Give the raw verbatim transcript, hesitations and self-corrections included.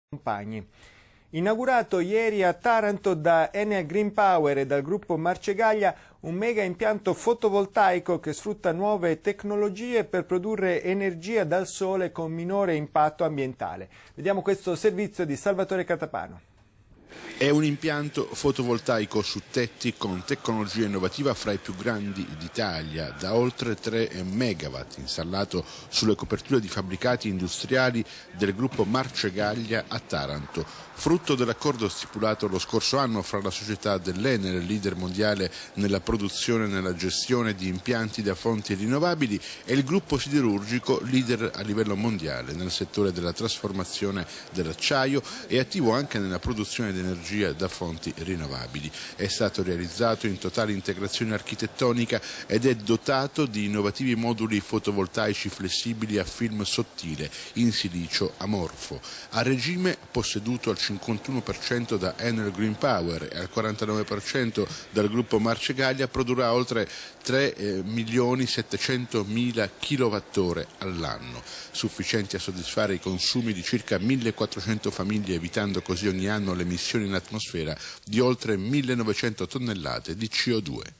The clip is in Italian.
compagni. Inaugurato ieri a Taranto da Enel Green Power e dal gruppo Marcegaglia un mega impianto fotovoltaico che sfrutta nuove tecnologie per produrre energia dal sole con minore impatto ambientale. Vediamo questo servizio di Salvatore Catapano. È un impianto fotovoltaico su tetti con tecnologia innovativa fra i più grandi d'Italia, da oltre tre megawatt, installato sulle coperture di fabbricati industriali del gruppo Marcegaglia a Taranto, frutto dell'accordo stipulato lo scorso anno fra la società dell'Enel, leader mondiale nella produzione e nella gestione di impianti da fonti rinnovabili, e il gruppo siderurgico, leader a livello mondiale nel settore della trasformazione dell'acciaio e attivo anche nella produzione di energia da fonti rinnovabili. È stato realizzato in totale integrazione architettonica ed è dotato di innovativi moduli fotovoltaici flessibili a film sottile in silicio amorfo. A regime posseduto al cinquantuno per cento da Enel Green Power e al quarantanove per cento dal gruppo Marcegaglia, produrrà oltre tre milioni settecentomila kilowattora all'anno, sufficienti a soddisfare i consumi di circa millequattrocento famiglie, evitando così ogni anno l'emissione in atmosfera di oltre millenovecento tonnellate di C O due.